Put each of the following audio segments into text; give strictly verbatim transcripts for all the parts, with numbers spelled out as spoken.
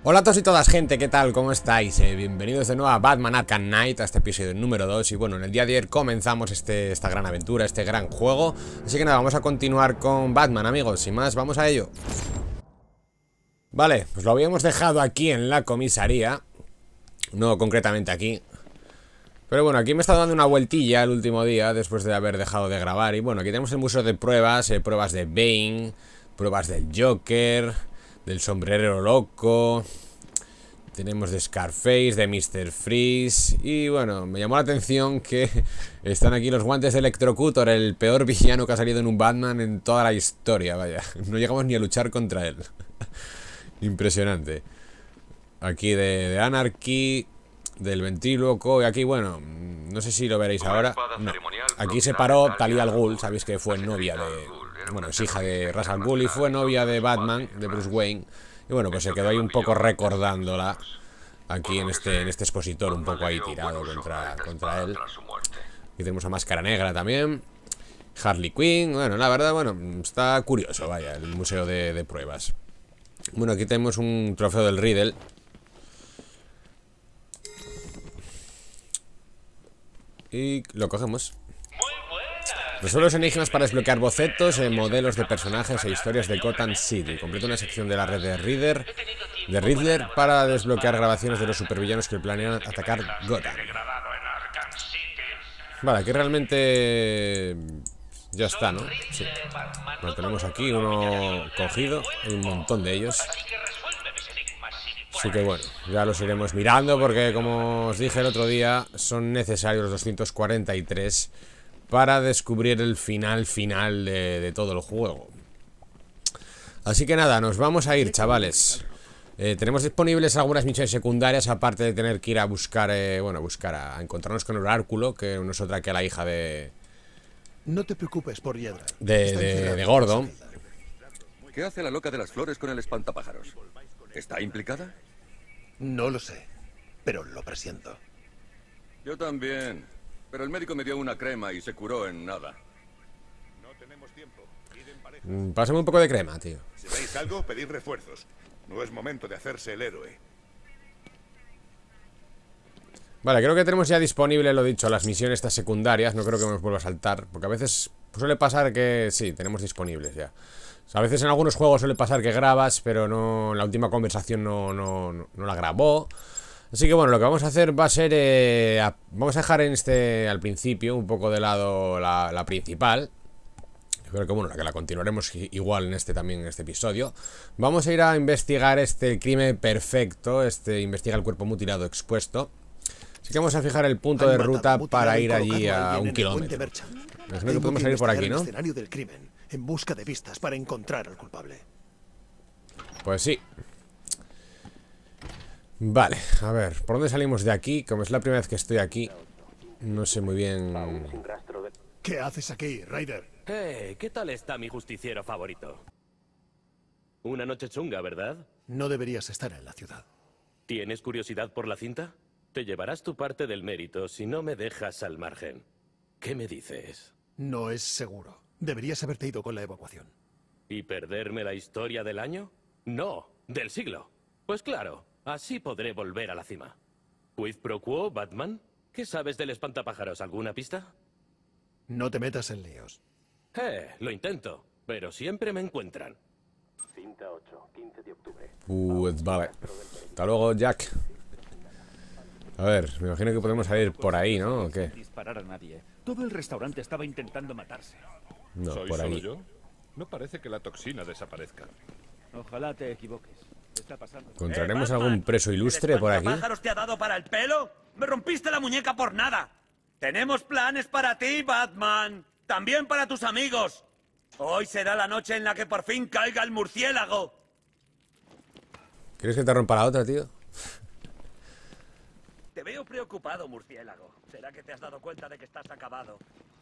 Hola a todos y todas, gente, ¿qué tal? ¿Cómo estáis? Eh, bienvenidos de nuevo a Batman Arkham Knight, a este episodio número dos. Y bueno, en el día de ayer comenzamos este, esta gran aventura, este gran juego. Así que nada, vamos a continuar con Batman, amigos. Sin más, vamos a ello. Vale, pues lo habíamos dejado aquí en la comisaría. No concretamente aquí. Pero bueno, aquí me he estado dando una vueltilla el último día, después de haber dejado de grabar. Y bueno, aquí tenemos el museo de pruebas, eh, pruebas de Bane, pruebas del Joker, del sombrerero loco. Tenemos de Scarface, de mister Freeze. Y bueno, me llamó la atención que están aquí los guantes de Electrocutor, el peor villano que ha salido en un Batman en toda la historia, vaya. No llegamos ni a luchar contra él. Impresionante. Aquí de, de Anarchy, del ventríloco. Y aquí, bueno, no sé si lo veréis ahora. No. Aquí se paró Talia al Ghul, sabéis que fue novia de... Bueno, es hija de Ra's al Ghul y fue novia de Batman, de Bruce Wayne. Y bueno, pues se quedó ahí un poco recordándola aquí en este, en este expositor, un poco ahí tirado contra, contra él. Aquí tenemos a Máscara Negra también, Harley Quinn. Bueno, la verdad, bueno, está curioso, vaya, el museo de, de pruebas. Bueno, aquí tenemos un trofeo del Riddle. Y lo cogemos. Resuelve los enigmas para desbloquear bocetos, eh, modelos de personajes e historias de Gotham City. Completa una sección de la red de Riddler, de Riddler para desbloquear grabaciones de los supervillanos que planean atacar Gotham. Vale, aquí realmente ya está, ¿no? Sí. Lo tenemos aquí, uno cogido, hay un montón de ellos. Así que bueno, ya los iremos mirando porque, como os dije el otro día, son necesarios los doscientos cuarenta y tres para descubrir el final final de, de todo el juego. Así que nada, nos vamos a ir, chavales. eh, Tenemos disponibles algunas misiones secundarias, aparte de tener que ir a buscar, eh, bueno, a buscar a, a encontrarnos con el Oráculo, que no es otra que la hija de... No te preocupes por Hiedra. De, de, de Gordon. ¿Qué hace la loca de las flores con el espantapájaros? ¿Está implicada? No lo sé, pero lo presiento. Yo también. Pero el médico me dio una crema y se curó en nada. No tenemos tiempo. Mm, Pásame un poco de crema, tío. Si veis algo, pedid refuerzos. No es momento de hacerse el héroe. Vale, creo que tenemos ya disponible, lo dicho, las misiones estas secundarias. No creo que nos vuelva a saltar, porque a veces suele pasar que sí, tenemos disponibles ya. O sea, a veces en algunos juegos suele pasar que grabas, pero no, la última conversación no, no, no, no la grabó. Así que bueno, lo que vamos a hacer va a ser eh, a, vamos a dejar en este al principio un poco de lado la, la principal. Creo que bueno, la que la continuaremos igual en este también en este episodio. Vamos a ir a investigar este crimen perfecto, este investiga el cuerpo mutilado expuesto. Así que vamos a fijar el punto de ruta para ir allí a un kilómetro. Imagino que podemos salir por aquí, ¿no? El escenario del crimen, en busca de pistas para encontrar al culpable. Pues sí. Vale, a ver, ¿por dónde salimos de aquí? Como es la primera vez que estoy aquí, no sé muy bien... ¿Qué haces aquí, Ryder? Hey, ¿qué tal está mi justiciero favorito? Una noche chunga, ¿verdad? No deberías estar en la ciudad. ¿Tienes curiosidad por la cinta? Te llevarás tu parte del mérito si no me dejas al margen. ¿Qué me dices? No es seguro. Deberías haberte ido con la evacuación. ¿Y perderme la historia del año? No, del siglo. Pues claro, así podré volver a la cima. ¿Quid pro quo, Batman? ¿Qué sabes del espantapájaros? ¿Alguna pista? No te metas en líos. Eh, lo intento, pero siempre me encuentran. Cinta ocho, quince de octubre. Pues vale. Hasta luego, Jack. A ver, me imagino que podemos salir por ahí, ¿no? ¿O qué? Disparar a nadie. Todo el restaurante estaba intentando matarse. No, ¿Soy por solo ahí. yo? No parece que la toxina desaparezca. Ojalá te equivoques. Está pasando. ¿Encontraremos Eh, algún Batman, preso ilustre por aquí? ¿El espantapájaros te ha dado para el pelo? ¡Me rompiste la muñeca por nada! Tenemos planes para ti, Batman. También para tus amigos. Hoy será la noche en la que por fin caiga el murciélago. ¿Quieres que te rompa la otra, tío? Te veo preocupado, murciélago. ¿Será que te has dado cuenta de que estás acabado?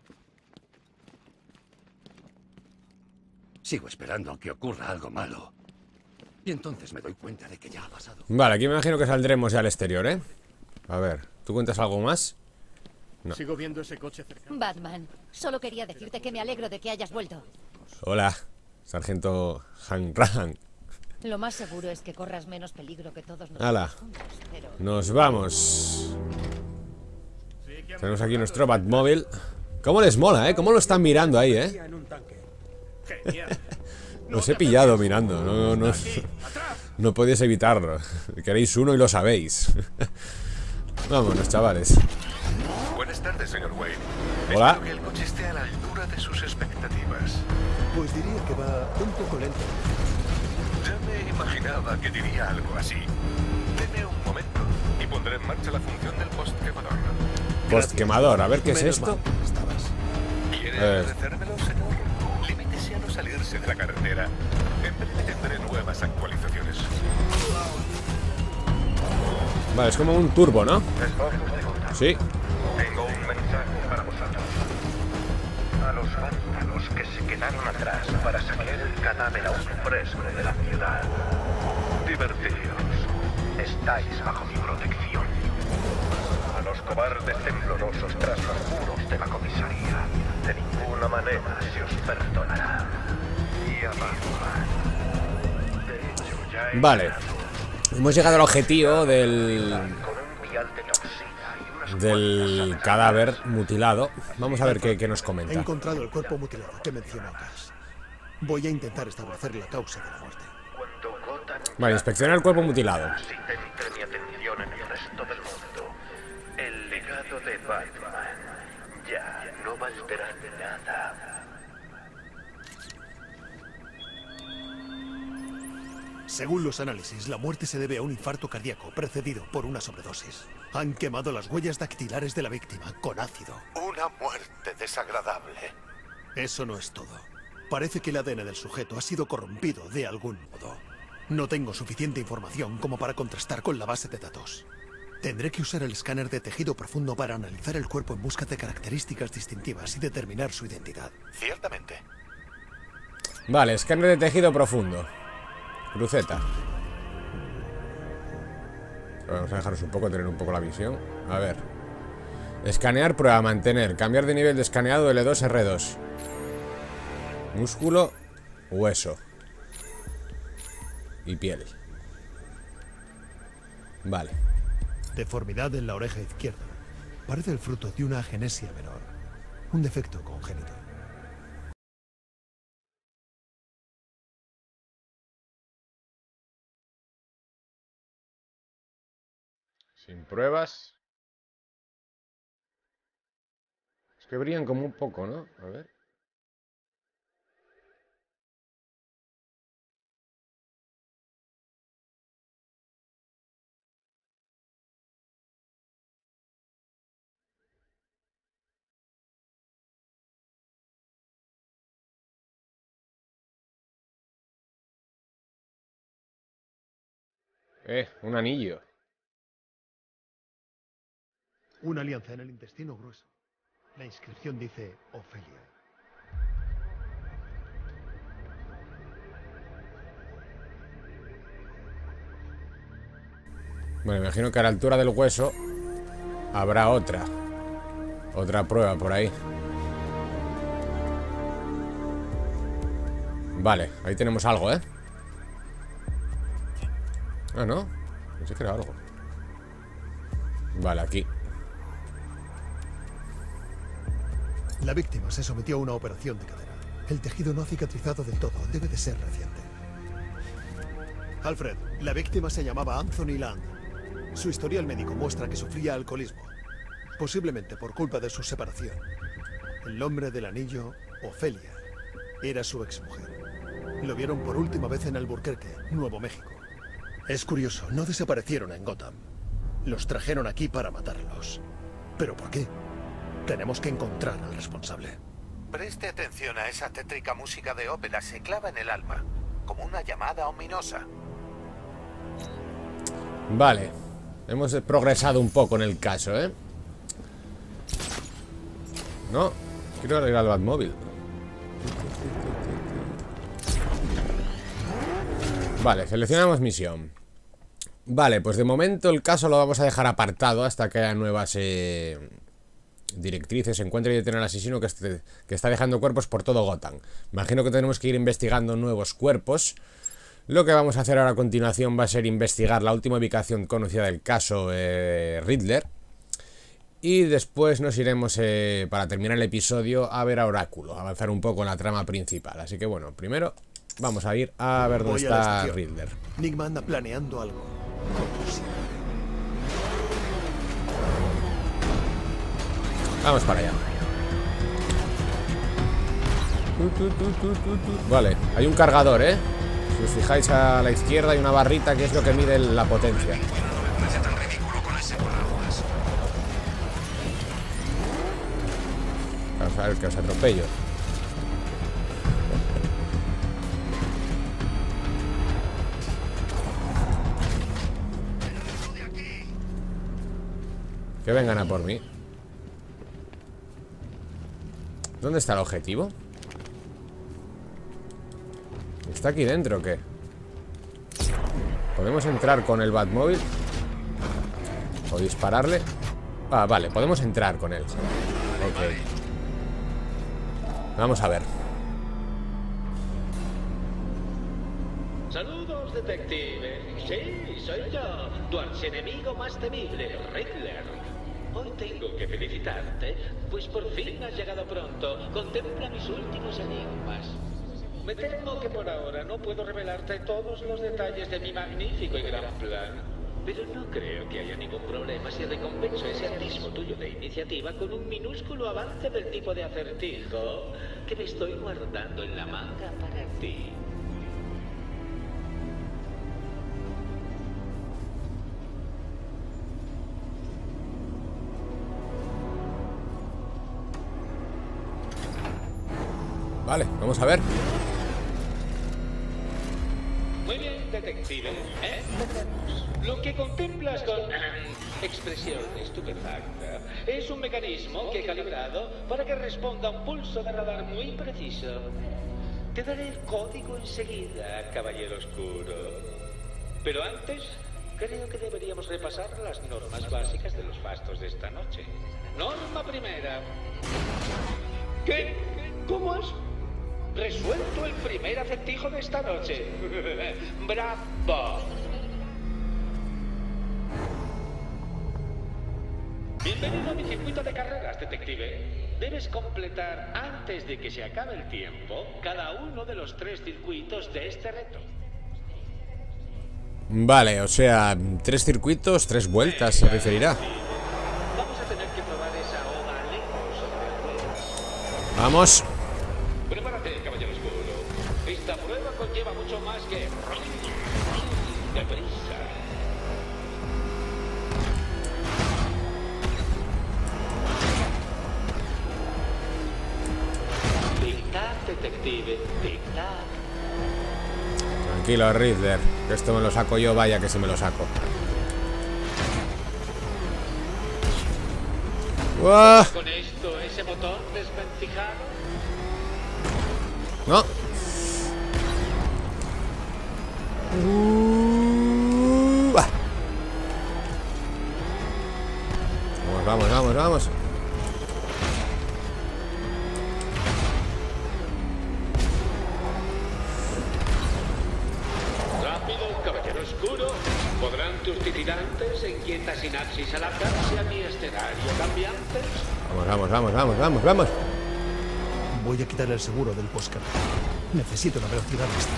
Sigo esperando a que ocurra algo malo. Y entonces me doy cuenta de que ya ha pasado. Vale, aquí me imagino que saldremos ya al exterior, ¿eh? A ver, ¿tú cuentas algo más? No. Sigo viendo ese coche cercano. Batman, solo quería decirte que me alegro de que hayas vuelto. Hola, sargento Hank Rahan. Lo más seguro es que corras menos peligro que todos nosotros. ¡Hala! juntos, pero... Nos vamos. Tenemos aquí nuestro Batmóvil. ¿Cómo les mola, eh? ¿Cómo lo están mirando ahí, eh? Los he pillado mirando. No, no, no, no podéis evitarlo. Queréis uno y lo sabéis. Vámonos, chavales. Buenas tardes, señor Wayne. Hola. Espero que el coche esté a la altura de sus expectativas. Pues diría que va un poco lento. Ya me imaginaba que diría algo así. Deme un momento y pondré en marcha la función del post-quemador. Post-quemador, a ver qué es Menos esto. mal, estabas. ¿Quiere Eh. agradecérmelo, señor? Límitese a no salirse de la carretera. En breve tendré nuevas actualizaciones. Vale, es como un turbo, ¿no? Sí. Tengo un mensaje para vosotros. A los vándalos que se quedaron atrás para sacar el cadáver aún fresco de la ciudad. Divertidos. Estáis bajo mi protección. A los cobardes temblorosos tras los muros de la comisaría. De ninguna manera se os perdonará. Y a Batman. De hecho, ya he Vale. Hemos llegado al objetivo del... con un vial de toxina y unas del cadáver mutilado. Vamos a ver qué, qué nos He comenta. encontrado el cuerpo mutilado que mencionó Cass. Voy a intentar establecer la causa de la muerte. Cuando Gotham Vale, inspecciona el cuerpo mutilado. si centre mi atención en el resto del mundo, el legado de Batman ya no valdrá nada. Según los análisis, la muerte se debe a un infarto cardíaco precedido por una sobredosis. Han quemado las huellas dactilares de la víctima con ácido. Una muerte desagradable. Eso no es todo. Parece que el A D N del sujeto ha sido corrompido de algún modo. No tengo suficiente información como para contrastar con la base de datos. Tendré que usar el escáner de tejido profundo para analizar el cuerpo en busca de características distintivas y determinar su identidad. Ciertamente. Vale, escáner de tejido profundo. Cruceta. Vamos a dejarnos un poco, tener un poco la visión. A ver. Escanear, prueba, mantener. Cambiar de nivel de escaneado L dos R dos. Músculo, hueso y piel. Vale. Deformidad en la oreja izquierda. Parece el fruto de una agenesia menor. Un defecto congénito. Sin pruebas. Es que brillan como un poco, ¿no? A ver. Eh, un anillo. Una alianza en el intestino grueso. La inscripción dice Ofelia. Bueno, imagino que a la altura del hueso habrá otra. Otra prueba por ahí. Vale, ahí tenemos algo, ¿eh? Ah, ¿no? Pensé que era algo. Vale, aquí. La víctima se sometió a una operación de cadera. El tejido no ha cicatrizado del todo. Debe de ser reciente. Alfred, la víctima se llamaba Anthony Land. Su historial médico muestra que sufría alcoholismo. Posiblemente por culpa de su separación. El nombre del anillo, Ofelia, era su exmujer. Lo vieron por última vez en Albuquerque, Nuevo México. Es curioso, no desaparecieron en Gotham. Los trajeron aquí para matarlos. ¿Pero por qué? Tenemos que encontrar al responsable. Preste atención a esa tétrica música de ópera, se clava en el alma, como una llamada ominosa. Vale. Hemos progresado un poco en el caso, ¿eh? No, quiero ir al Batmóvil. Vale, seleccionamos misión. Vale, pues de momento el caso lo vamos a dejar apartado hasta que haya nuevas eh, directrices. Encuentre y detener al asesino que, este, que está dejando cuerpos por todo Gotham. Imagino que tenemos que ir investigando nuevos cuerpos. Lo que vamos a hacer ahora a continuación va a ser investigar la última ubicación conocida del caso eh, Riddler. Y después nos iremos, eh, para terminar el episodio, a ver a Oráculo, a avanzar un poco en la trama principal. Así que bueno, primero vamos a ir a ver dónde Voy a la está estación. Riddler. Nigma anda planeando algo. Como siempre. Vamos para allá. Vale, hay un cargador, ¿eh? Si os fijáis a la izquierda hay una barrita que es lo que mide la potencia. Vamos a ver que os atropello. Que vengan a por mí. ¿Dónde está el objetivo? ¿Está aquí dentro o qué? ¿Podemos entrar con el Batmóvil? ¿O dispararle? Ah, vale, podemos entrar con él. Ok. Vamos a ver. Saludos, detective. Sí, soy yo, tu archienemigo más temible, Riddler. Hoy tengo que felicitarte, pues por fin has llegado pronto. Contempla mis últimos enigmas. Me temo que por ahora no puedo revelarte todos los detalles de mi magnífico y gran plan. Pero no creo que haya ningún problema si recompenso ese atisbo tuyo de iniciativa con un minúsculo avance del tipo de acertijo que me estoy guardando en la manga para ti. Vale, vamos a ver. Muy bien, detective. Empecemos. Lo que contemplas con expresión estupefacta es un mecanismo que he calibrado para que responda a un pulso de radar muy preciso. Te daré el código enseguida, caballero oscuro. Pero antes, creo que deberíamos repasar las normas básicas de los fastos de esta noche. Norma primera. ¿Qué? ¿Cómo has resuelto el primer acertijo de esta noche? ¡Bravo! Bienvenido a mi circuito de carreras, detective. Debes completar, antes de que se acabe el tiempo, cada uno de los tres circuitos de este reto. Vale, o sea, tres circuitos, tres vueltas se referirá. Vamos a tener que probar esa hoja lejos sobre el juego. Vamos. Prepárate, caballero oscuro. Esta prueba conlleva mucho más que deprisa. Tic-tac, detective. Tic-tac. Tranquilo, Riddler, que esto me lo saco yo, vaya que se me lo saco. ¡Uah! ¿Con esto ese motor desvencijado? No. Uh, ah. Vamos, vamos, vamos, vamos. Rápido, caballero oscuro. ¿Podrán tus titilantes en quieta sinapsis adaptarse a mi escenario cambiante? Vamos, vamos, vamos, vamos, vamos, vamos. Voy a quitar el seguro del postcard. Necesito la velocidad extra.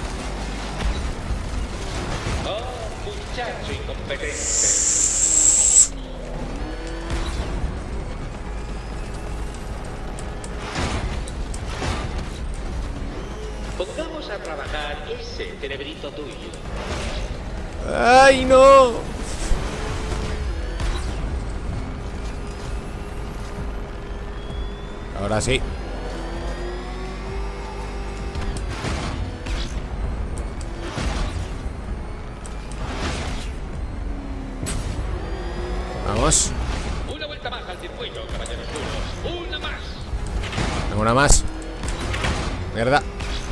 Oh, muchacho incompetente. Pongamos a trabajar ese cerebrito tuyo. ¡Ay, no! Ahora sí. Vamos. Una vuelta más al circuito, caballeros oscuros. Una más. Tengo una más. Mierda.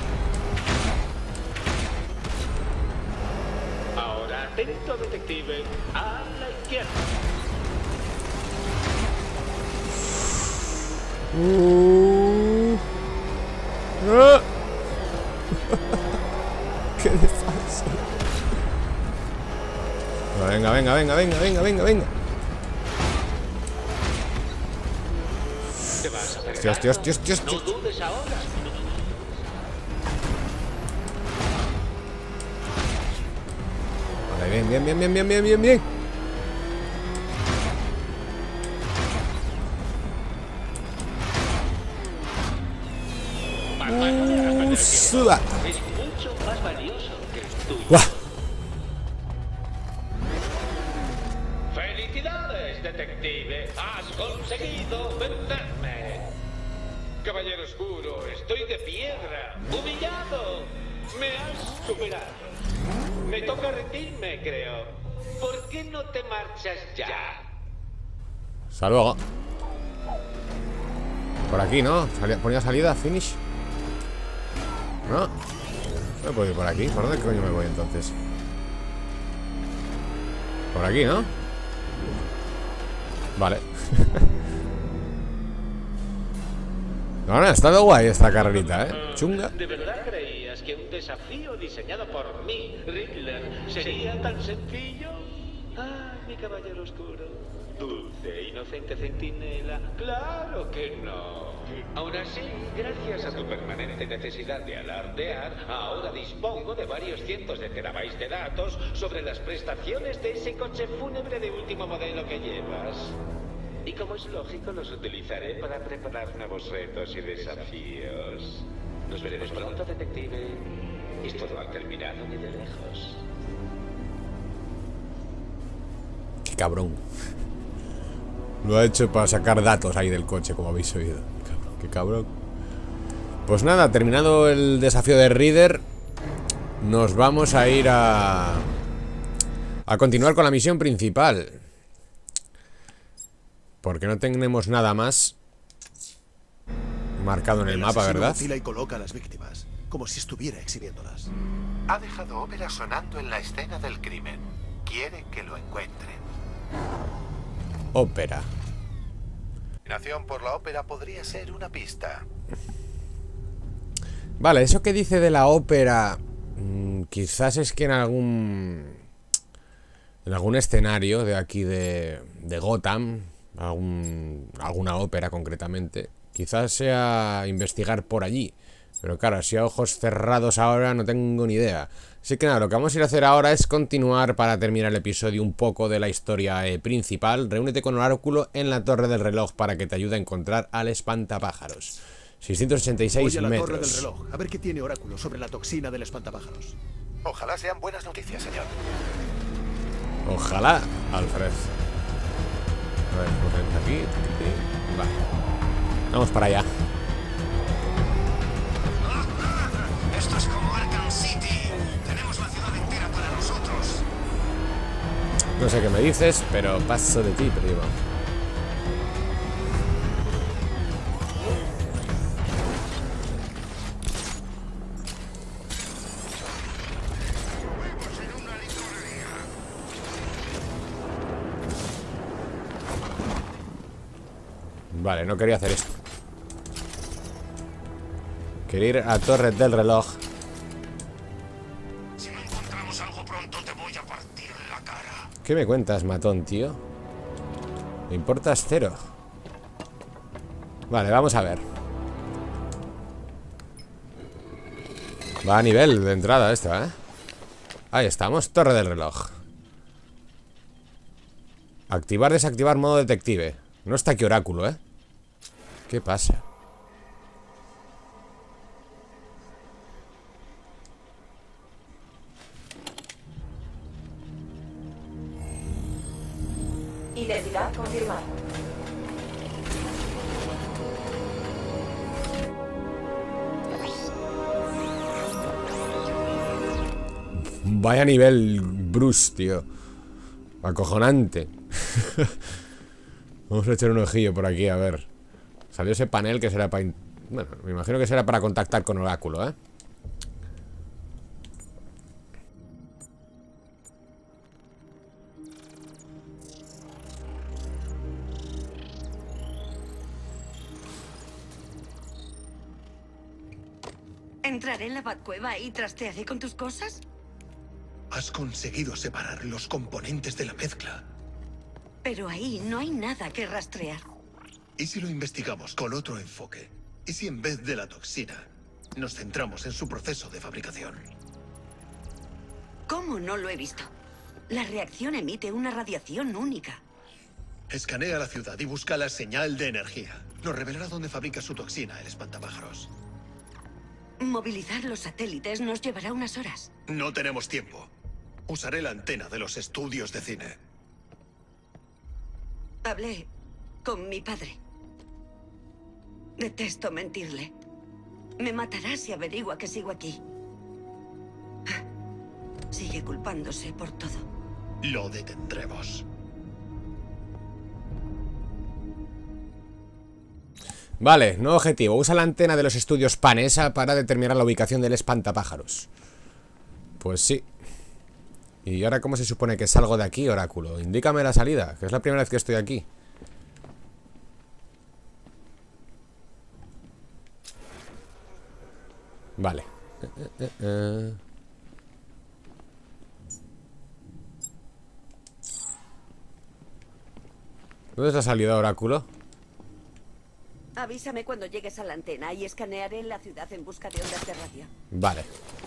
Ahora atento, detective. A la izquierda. Uh. Ah. ¡Qué de falso! Venga, venga, venga, venga, venga, venga, venga. Hostia, hostia, hostia, hostia, hostia. No dudes ahora. Vale, bien, bien, bien, bien, bien, bien, bien, bien. Uh, suda. Es mucho más valioso que el tuyo. ¡Guau! ¡Felicidades, detective! ¡Has conseguido vencerme! Caballero Oscuro, estoy de piedra, humillado. Me has superado. Me toca rendirme, creo. ¿Por qué no te marchas ya? Hasta luego. Por aquí, ¿no? Salía, ponía salida, finish. ¿No? No puedo ir por aquí. ¿Por dónde coño me voy entonces? Por aquí, ¿no? Vale. No, no, ha estado guay esta carrerita, ¿eh? Chunga. ¿De verdad creías que un desafío diseñado por mí, Riddler, sería tan sencillo? Ay, mi caballero oscuro. Dulce, inocente centinela. ¡Claro que no! Aún así, gracias a tu permanente necesidad de alardear, ahora dispongo de varios cientos de terabytes de datos sobre las prestaciones de ese coche fúnebre de último modelo que llevas. Y como es lógico, los utilizaré para preparar nuevos retos y desafíos. Nos veremos pronto, detective. Esto no ha terminado ni de lejos. Qué cabrón. Lo ha hecho para sacar datos ahí del coche, como habéis oído. Cabrón, qué cabrón. Pues nada, terminado el desafío de Reader, nos vamos a ir a... a continuar con la misión principal. Porque no tenemos nada más marcado en el, el mapa, ¿verdad? Fila y coloca a las víctimas, como si estuviera exhibiéndolas. Ha dejado ópera sonando en la escena del crimen. Quiere que lo encuentren. Ópera. Nación por la ópera podría ser una pista. Vale, eso que dice de la ópera, mmm, quizás es que en algún en algún escenario de aquí de, de Gotham, algún, alguna ópera concretamente, quizás sea investigar por allí. Pero claro, así a ojos cerrados ahora no tengo ni idea. Así que nada, lo que vamos a ir a hacer ahora es continuar para terminar el episodio un poco de la historia eh, principal. Reúnete con Oráculo en la Torre del Reloj para que te ayude a encontrar al espantapájaros. seiscientos ochenta y seis Voy a la metros. Torre del Reloj, a ver qué tiene Oráculo sobre la toxina del espantapájaros. Ojalá sean buenas noticias, señor. Ojalá, Alfred. A ver, pues vamos aquí. Vale. Vamos para allá. Esto es como Arkham City. Tenemos la ciudad entera para nosotros. No sé qué me dices, pero paso de ti, primo. Vale, no quería hacer esto. Quería ir a Torre del Reloj. Si no encontramos algo pronto, te voy a partir la cara. ¿Qué me cuentas, matón, tío? Me importas cero. Vale, vamos a ver. Va a nivel de entrada esta, ¿eh? Ahí estamos, Torre del Reloj. Activar, desactivar modo detective. No está aquí Oráculo, ¿eh? ¿Qué pasa? Identidad confirmada. Vaya nivel Bruce, tío. Acojonante. Vamos a echar un ojillo por aquí, a ver. Salió ese panel que será para... Bueno, me imagino que será para contactar con Oráculo, ¿eh? ¿Entraré en la Batcueva y trastearé con tus cosas? Has conseguido separar los componentes de la mezcla. Pero ahí no hay nada que rastrear. ¿Y si lo investigamos con otro enfoque? ¿Y si en vez de la toxina nos centramos en su proceso de fabricación? ¿Cómo no lo he visto? La reacción emite una radiación única. Escanea la ciudad y busca la señal de energía. Nos revelará dónde fabrica su toxina, el espantapájaros. Movilizar los satélites nos llevará unas horas. No tenemos tiempo. Usaré la antena de los estudios de cine. Hablé con mi padre. Detesto mentirle. Me matará si averigua que sigo aquí. Sigue culpándose por todo. Lo detendremos. Vale, nuevo objetivo. Usa la antena de los estudios Panesa para determinar la ubicación del espantapájaros. Pues sí. ¿Y ahora cómo se supone que salgo de aquí, oráculo? Indícame la salida, que es la primera vez que estoy aquí. Vale. Eh, eh, eh. ¿Dónde es la salida, oráculo? Avísame cuando llegues a la antena y escanearé la ciudad en busca de ondas de radio. Vale.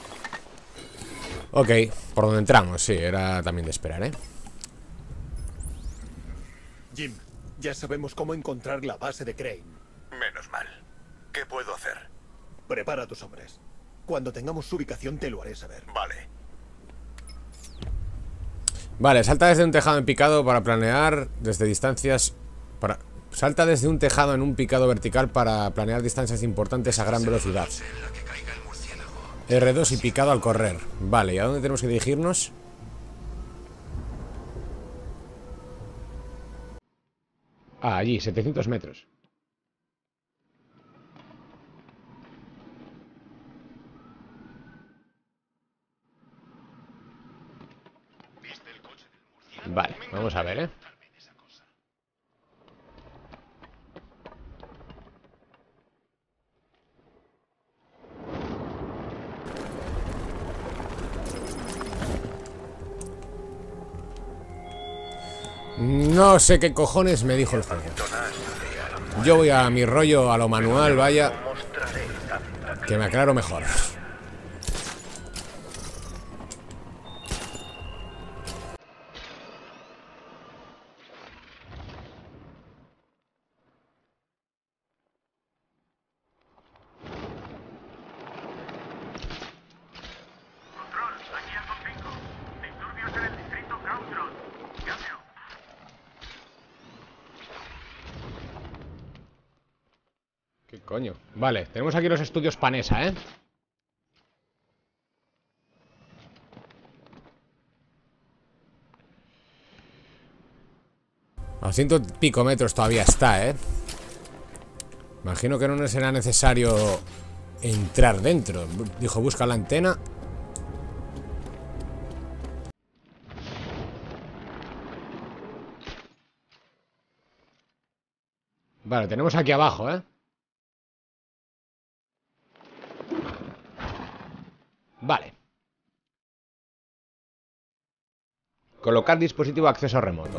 Ok, por donde entramos, sí, era también de esperar, ¿eh? Jim, ya sabemos cómo encontrar la base de Crane. Menos mal. ¿Qué puedo hacer? Prepara a tus hombres. Cuando tengamos su ubicación te lo haré saber. Vale. Vale, salta desde un tejado en picado para planear desde distancias... para Salta desde un tejado en un picado vertical para planear distancias importantes a gran velocidad. R dos y picado al correr. Vale, ¿y a dónde tenemos que dirigirnos? Ah, allí, setecientos metros. Vale, vamos a ver, ¿eh? No sé qué cojones me dijo el juego. Yo voy a mi rollo, a lo manual, vaya. Que me aclaro mejor. ¿Qué coño? Vale, tenemos aquí los estudios Panesa, ¿eh? A ciento y pico metros todavía está, ¿eh? Imagino que no será necesario entrar dentro. Dijo, busca la antena. Vale, tenemos aquí abajo, ¿eh? Vale. Colocar dispositivo de acceso remoto.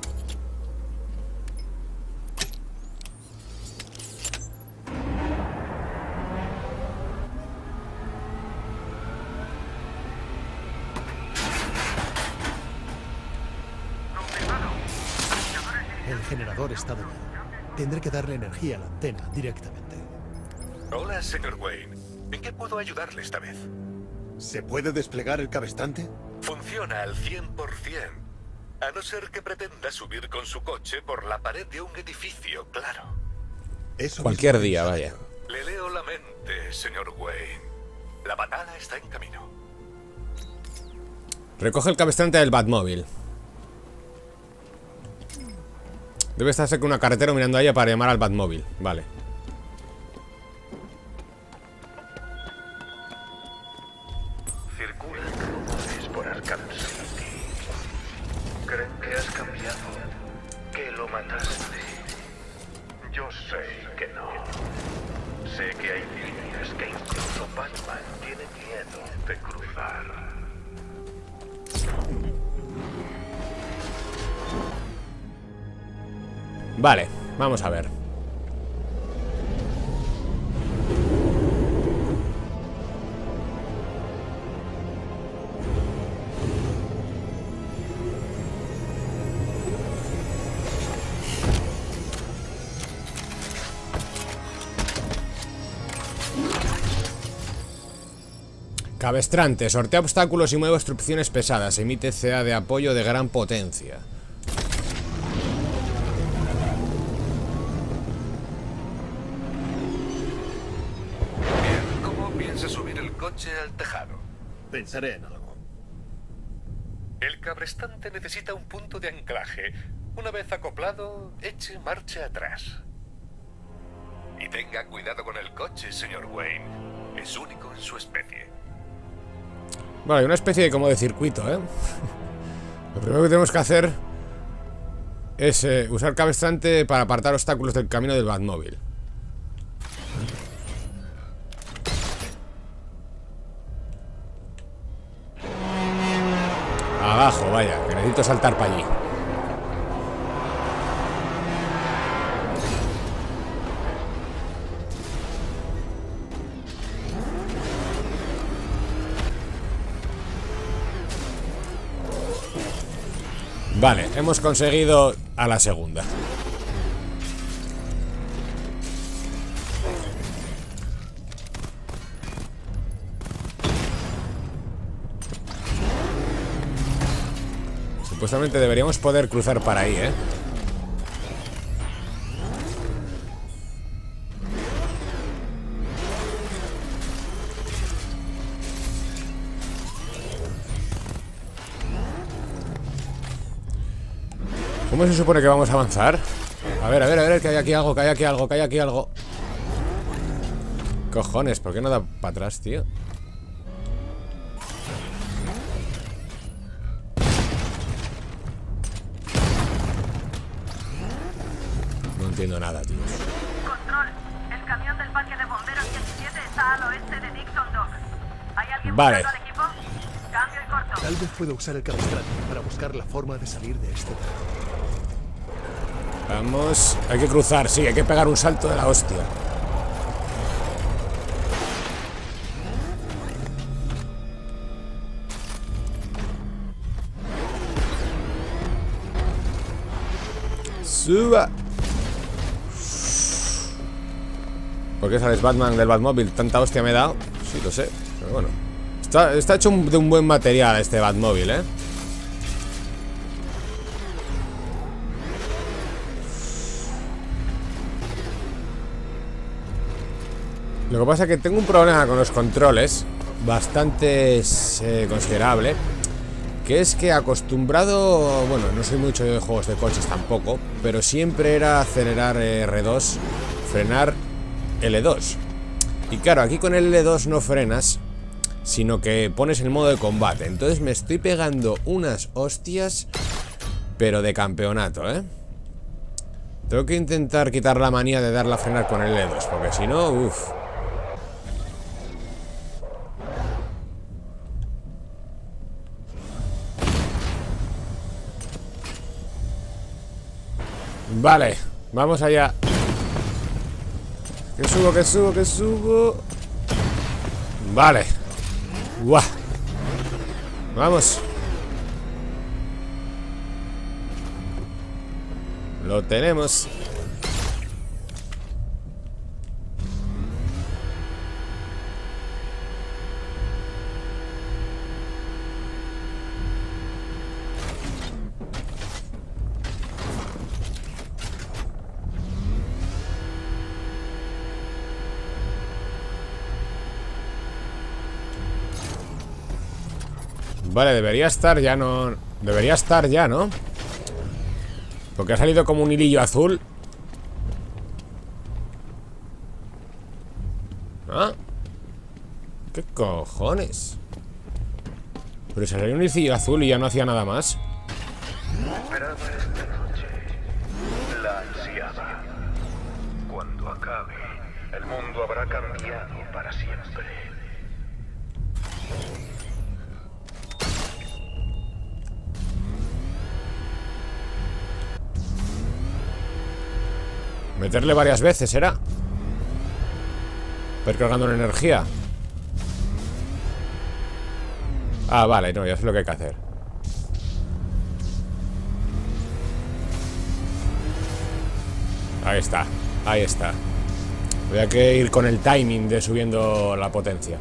El generador está dañado. Tendré que darle energía a la antena directamente. Hola, señor Wayne. ¿En qué puedo ayudarle esta vez? ¿Se puede desplegar el cabestante? Funciona al cien por cien. A no ser que pretenda subir con su coche por la pared de un edificio, claro. Eso Cualquier día, vaya. Le leo la mente, señor Wayne. La batalla está en camino. Recoge el cabestante del Batmóvil. Debe estar cerca de una carretera mirando a ella para llamar al Batmóvil. Vale. Circulan rumores por Arkham City. Creen que has cambiado, que lo mataste. Yo sé que no. Sé que hay líneas que incluso Batman tiene miedo de cruzar. Vale, vamos a ver. Cabestrante, sortea obstáculos y mueve obstrucciones pesadas. Emite C A de apoyo de gran potencia. Bien, ¿cómo piensa subir el coche al tejado? Pensaré en algo. El cabrestante necesita un punto de anclaje. Una vez acoplado, eche marcha atrás. Y tenga cuidado con el coche, señor Wayne. Es único en su especie. Vale, hay una especie de como de circuito, ¿eh? Lo primero que tenemos que hacer es eh, usar cabestrante para apartar obstáculos del camino del Batmóvil. Abajo, vaya, que necesito saltar para allí. Vale, hemos conseguido a la segunda. Supuestamente deberíamos poder cruzar para ahí, ¿eh? ¿Cómo se supone que vamos a avanzar? A ver, a ver, a ver, que hay aquí algo, que hay aquí algo, que hay aquí algo. Cojones, ¿por qué no da para atrás, tío? No entiendo nada, tío. Control, el camión del parque de bomberos diecisiete está al oeste de Dixon Dock. ¿Hay alguien Vale. buscando al equipo? Cambio y corto. Tal vez pueda usar el cabestrante para buscar la forma de salir de este terreno. Vamos, hay que cruzar, sí, hay que pegar un salto de la hostia. Suba. ¿Por qué sales Batman del Batmóvil? Tanta hostia me he dado. Sí, lo sé, pero bueno. Está, está hecho un, de un buen material este Batmóvil, ¿eh? Lo que pasa es que tengo un problema con los controles bastante eh, considerable, que es que acostumbrado, bueno, no soy mucho de juegos de coches tampoco, pero siempre era acelerar R dos, frenar L dos. Y claro, aquí con el L dos no frenas, sino que pones el modo de combate. Entonces me estoy pegando unas hostias, pero de campeonato, ¿eh? Tengo que intentar quitar la manía de darla a frenar con el L dos, porque si no, uff. Vale, vamos allá. Que subo, que subo, que subo. Vale. Guau. Vamos. Lo tenemos. Vale, debería estar ya, no... Debería estar ya, ¿no? Porque ha salido como un hilillo azul. ¿Ah? ¿Qué cojones? Pero se salió un hilillo azul y ya no hacía nada más. Esperaba esta noche. La ansiaba. Cuando acabe, el mundo habrá cambiado para siempre. Meterle varias veces, ¿será? Percargando la energía. Ah, vale, no, ya sé lo que hay que hacer. Ahí está, ahí está. Voy a que ir con el timing de subiendo la potencia.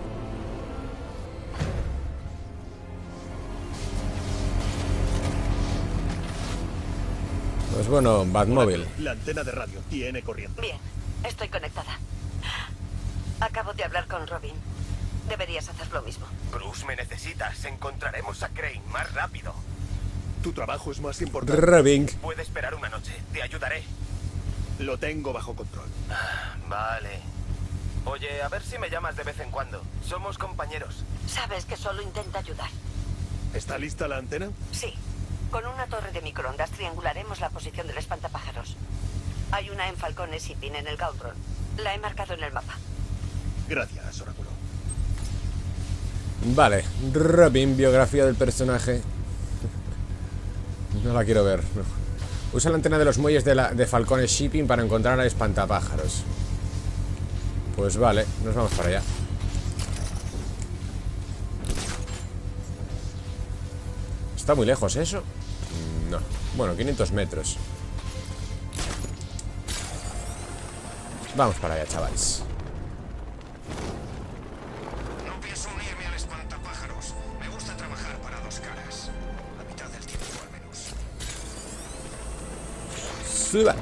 Pues bueno, Batmóvil. La antena de radio tiene corriente. Bien, estoy conectada. Acabo de hablar con Robin. Deberías hacer lo mismo. Bruce, me necesitas. Encontraremos a Crane más rápido. Tu trabajo es más importante. Robin. Puede esperar una noche. Te ayudaré. Lo tengo bajo control. Ah, vale. Oye, a ver si me llamas de vez en cuando. Somos compañeros. Sabes que solo intenta ayudar. ¿Está lista la antena? Sí. Con una torre de microondas triangularemos la posición del espantapájaros. Hay una en Falcone Shipping en el Gauntron. La he marcado en el mapa. Gracias, Oráculo. Vale, Robin, biografía del personaje. No la quiero ver, no. Usa la antena de los muelles de, la, de Falcone Shipping para encontrar al espantapájaros. Pues vale, nos vamos para allá. ¿Está muy lejos eso? No. Bueno, quinientos metros. Vamos para allá, chavales. No pienso unirme al espantapájaros. Me gusta trabajar para dos caras. La mitad del tiempo al menos. Suba.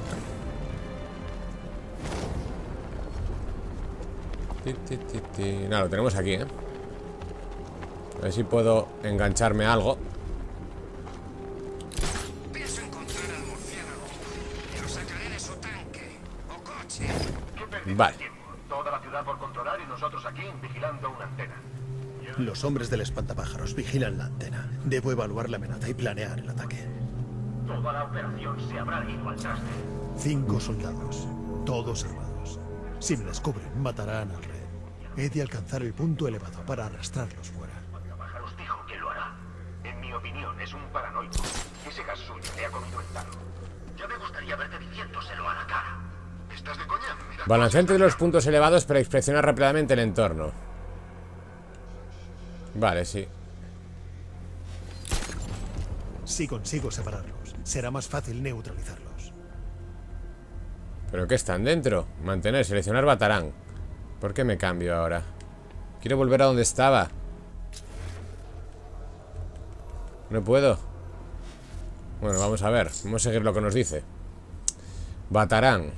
Ti, ti, ti, ti. Nada, lo tenemos aquí, ¿eh? A ver si puedo engancharme a algo. Pienso encontrar al murciélago. Lo sacaré de su tanque o coche. Vale. Toda la ciudad por controlar y nosotros aquí vigilando una antena. Los hombres del espantapájaros vigilan la antena. Debo evaluar la amenaza y planear el ataque. Toda la operación se habrá ido al traste. Cinco soldados, todos armados. Si me descubren, matarán al rey. He de alcanzar el punto elevado para arrastrarlos fuera. Pájaros dijo que lo hará. En mi opinión, es un paranoico. Ese gas suyo le ha comido el talo. Ya me gustaría verte diciéndoselo a la cara. ¿Estás de coña? Mira. Balancea entre los puntos elevados para inspeccionar rápidamente el entorno. Vale, sí. Si consigo separarlos, será más fácil neutralizarlos. ¿Pero qué están dentro? Mantener, seleccionar Batarán. ¿Por qué me cambio ahora? Quiero volver a donde estaba. No puedo. Bueno, vamos a ver. Vamos a seguir lo que nos dice. Batarán.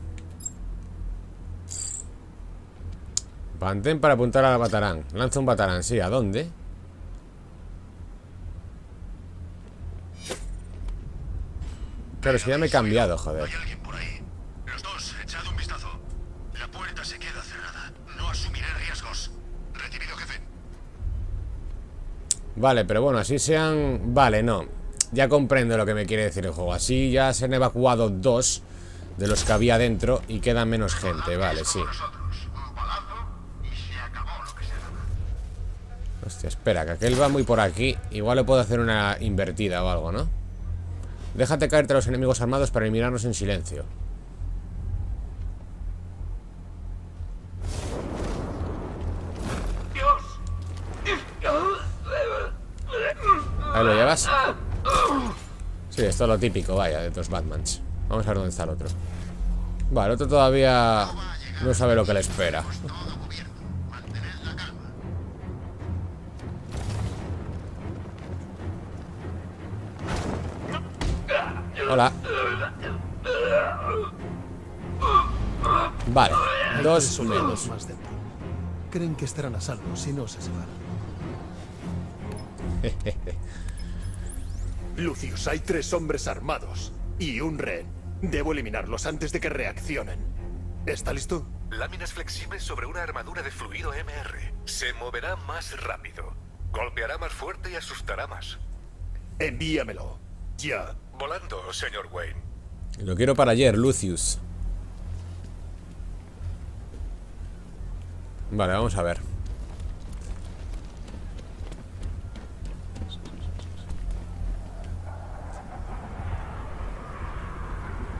Mantén para apuntar a la Batarán. Lanza un Batarán, sí. ¿A dónde? Claro, es que ya me he cambiado, joder. Los dos, echad un vistazo. La puerta se queda cerrada. No asumiré riesgos. Recibido, jefe. Vale, pero bueno, así sean... Vale, no. Ya comprendo lo que me quiere decir el juego. Así ya se han evacuado dos de los que había dentro y queda menos gente. Vale, sí. Hostia, espera, que aquel va muy por aquí. Igual le puedo hacer una invertida o algo, ¿no? Déjate caerte a los enemigos armados para eliminarnos en silencio. Ahí lo llevas. Sí, esto es lo típico, vaya, de los Batmans. Vamos a ver dónde está el otro. Vale, el otro todavía no sabe lo que le espera. Hola. Vale, dos menos. Más dentro. Creen que estarán a salvo si no se separan. Lucius, hay tres hombres armados y un rehén. Debo eliminarlos antes de que reaccionen. ¿Está listo? Láminas flexibles sobre una armadura de fluido M R. Se moverá más rápido. Golpeará más fuerte y asustará más. Envíamelo. Ya. Volando, señor Wayne. Lo quiero para ayer, Lucius. Vale, vamos a ver.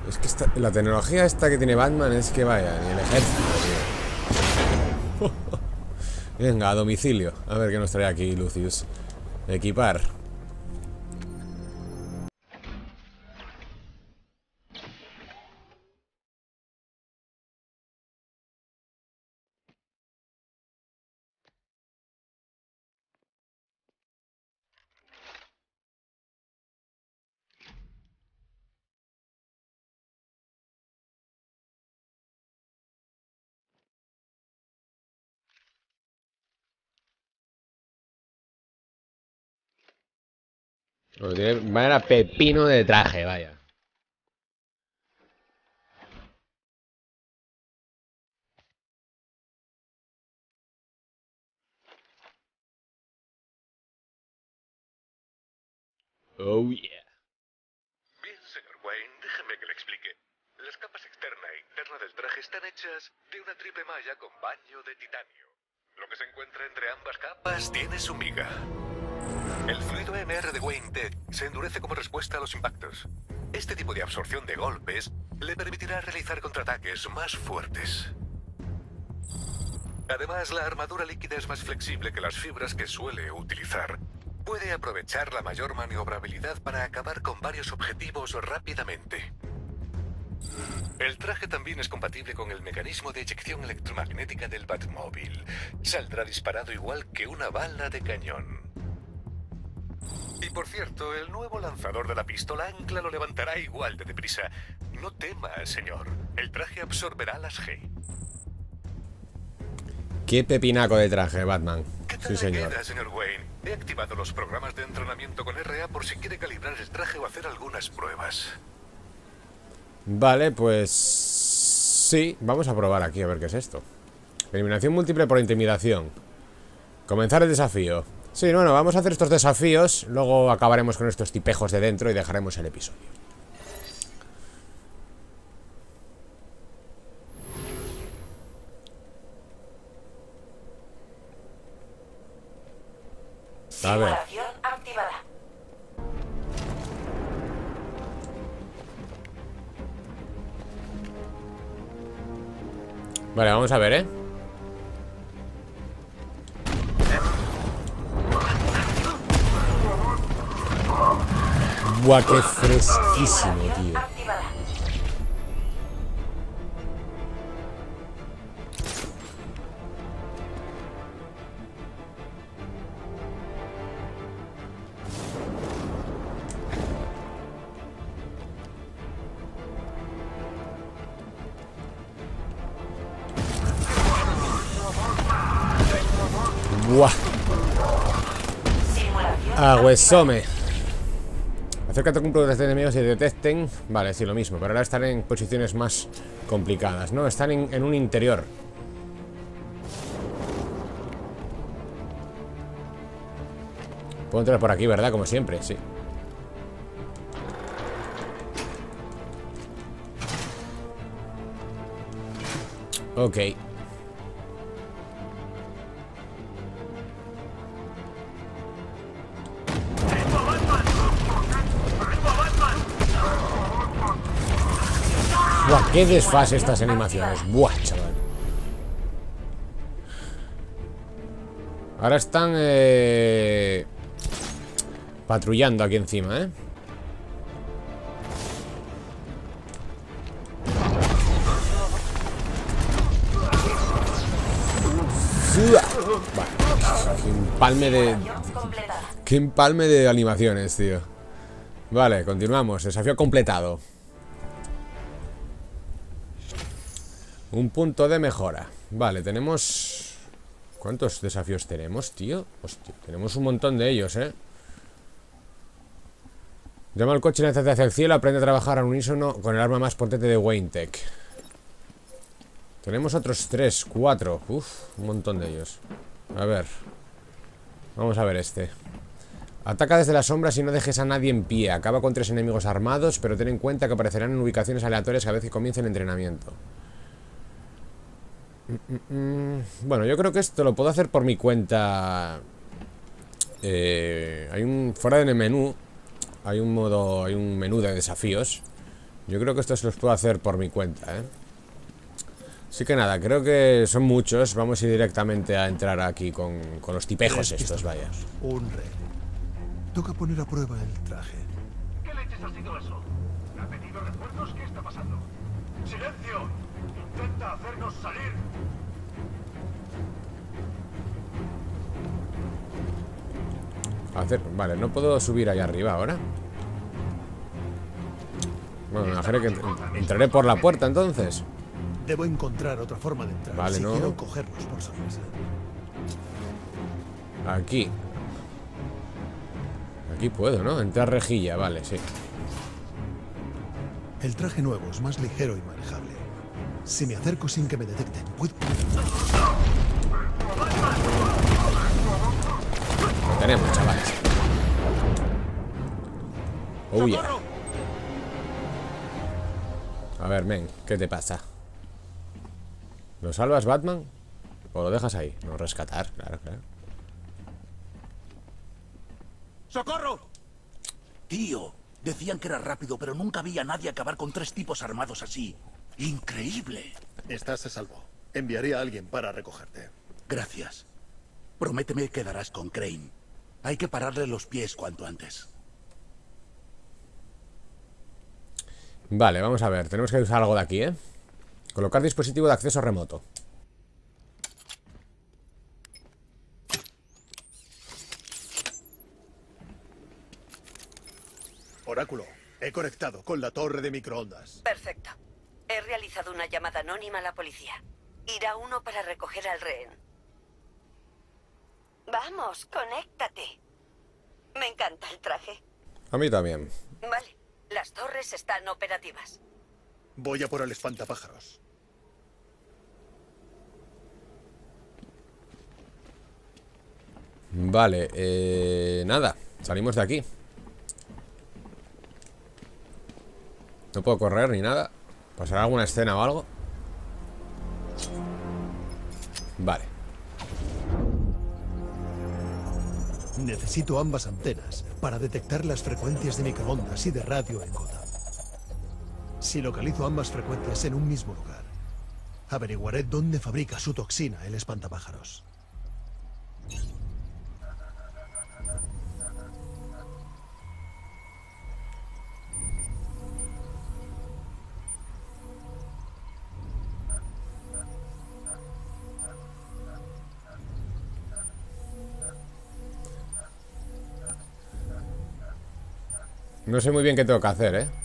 Es que esta, la tecnología esta que tiene Batman es que vaya, ni el ejército, tío. Venga, a domicilio. A ver qué nos trae aquí Lucius. Equipar. Vaya pepino de traje, vaya. Oh yeah. Bien, señor Wayne, déjeme que le explique. Las capas externa e interna del traje están hechas de una triple malla con baño de titanio. Lo que se encuentra entre ambas capas tiene su miga. El fluido M R de Wayne Tech se endurece como respuesta a los impactos. Este tipo de absorción de golpes le permitirá realizar contraataques más fuertes. Además, la armadura líquida es más flexible que las fibras que suele utilizar. Puede aprovechar la mayor maniobrabilidad para acabar con varios objetivos rápidamente. El traje también es compatible con el mecanismo de eyección electromagnética del Batmóvil. Saldrá disparado igual que una bala de cañón. Y por cierto, el nuevo lanzador de la pistola ancla lo levantará igual de deprisa. No tema, señor. El traje absorberá las G. Qué pepinaco de traje, Batman. ¿Qué tal Sí, señor. queda, señor Wayne? He activado los programas de entrenamiento con R A por si quiere calibrar el traje o hacer algunas pruebas. Vale, pues... sí, vamos a probar aquí a ver qué es esto. Eliminación múltiple por intimidación. Comenzar el desafío. Sí, bueno, vamos a hacer estos desafíos. Luego acabaremos con estos tipejos de dentro y dejaremos el episodio. A ver. Simulación activada. Vale, vamos a ver, ¿eh? Buah, qué fresquísimo, tío. Buah. Agüesome. Acércate con un grupo de enemigos y detecten. Vale, sí, lo mismo, pero ahora están en posiciones más complicadas, ¿no? Están en, en un interior. Puedo entrar por aquí, ¿verdad? Como siempre, sí. Ok. Buah, qué desfase estas animaciones. Buah, chaval. Ahora están eh, patrullando aquí encima, ¿eh? Vale. Qué empalme de... Qué empalme de animaciones, tío. Vale, continuamos. Desafío completado. Un punto de mejora. Vale, tenemos... ¿Cuántos desafíos tenemos, tío? Hostia, tenemos un montón de ellos, ¿eh? Llama al coche y lánzate hacia el cielo. Aprende a trabajar al unísono con el arma más potente de Wayne Tech. Tenemos otros tres, cuatro. Uf, un montón de ellos. A ver. Vamos a ver este. Ataca desde las sombras y no dejes a nadie en pie. Acaba con tres enemigos armados, pero ten en cuenta que aparecerán en ubicaciones aleatorias cada vez que comience el entrenamiento. Bueno, yo creo que esto lo puedo hacer por mi cuenta. eh, Hay un... Fuera del menú hay un modo... Hay un menú de desafíos Yo creo que estos los puedo hacer por mi cuenta, ¿eh? Así que nada, creo que son muchos. Vamos a ir directamente a entrar aquí con, con los tipejos estos, vaya. Un rey. Toca poner a prueba el traje. ¿Qué leches ha sido eso? ¿Ha pedido refuerzos? ¿Qué está pasando? ¡Silencio! ¡Intenta hacernos salir! Hacer, vale, no puedo subir allá arriba ahora. Bueno, me imagino que entraré por la puerta entonces. Debo encontrar otra forma de entrar. Vale, si ¿no? quiero cogerlos por sorpresa. Aquí. Aquí puedo, ¿no? Entrar rejilla, vale, sí. El traje nuevo es más ligero y manejable. Si me acerco sin que me detecten, puedo... Lo tenemos, chavales. Oh, yeah. A ver, men, ¿qué te pasa? ¿Lo salvas, Batman? ¿O lo dejas ahí? No, rescatar, claro, claro. ¡Socorro! Tío, decían que era rápido, pero nunca vi a nadie acabar con tres tipos armados así. ¡Increíble! Estás a salvo. Enviaré a alguien para recogerte. Gracias. Prométeme que darás con Crane. Hay que pararle los pies cuanto antes. Vale, vamos a ver. Tenemos que usar algo de aquí, ¿eh? Colocar dispositivo de acceso remoto. Oráculo, he conectado con la torre de microondas. Perfecto. He realizado una llamada anónima a la policía. Irá uno para recoger al rehén. Vamos, conéctate. Me encanta el traje. A mí también. Vale, las torres están operativas. Voy a por el espantapájaros. Vale, eh, nada. Salimos de aquí. No puedo correr ni nada. ¿Pasará alguna escena o algo? Vale. Necesito ambas antenas para detectar las frecuencias de microondas y de radio en Gotham. Si localizo ambas frecuencias en un mismo lugar, averiguaré dónde fabrica su toxina el espantapájaros. No sé muy bien qué tengo que hacer, ¿eh?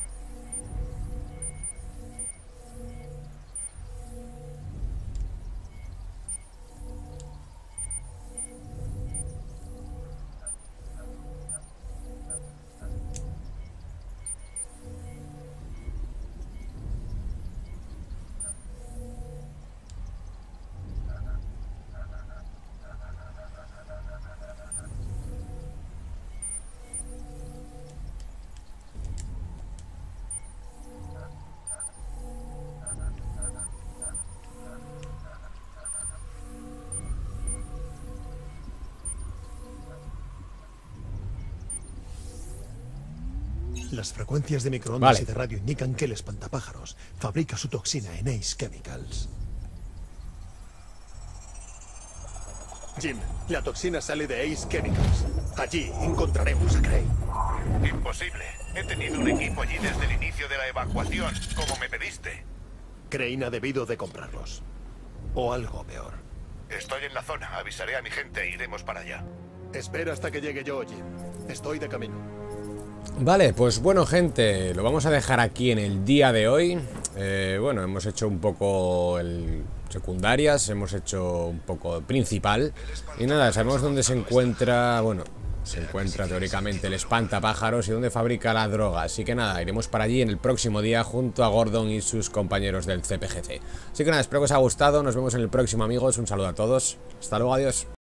Las frecuencias de microondas Vale. y de radio indican que el espantapájaros fabrica su toxina en Ace Chemicals. Jim, la toxina sale de Ace Chemicals. Allí encontraremos a Crane. Imposible. He tenido un equipo allí desde el inicio de la evacuación, como me pediste. Crane ha debido de comprarlos. O algo peor. Estoy en la zona. Avisaré a mi gente e iremos para allá. Espera hasta que llegue yo, Jim. Estoy de camino. Vale, pues bueno, gente, lo vamos a dejar aquí en el día de hoy. eh, Bueno, hemos hecho un poco el secundarias, hemos hecho un poco principal. Y nada, sabemos dónde se encuentra, bueno, se encuentra teóricamente el espantapájaros y dónde fabrica la droga. Así que nada, iremos para allí en el próximo día junto a Gordon y sus compañeros del C P G C. Así que nada, espero que os haya gustado, nos vemos en el próximo, amigos. Un saludo a todos, hasta luego, adiós.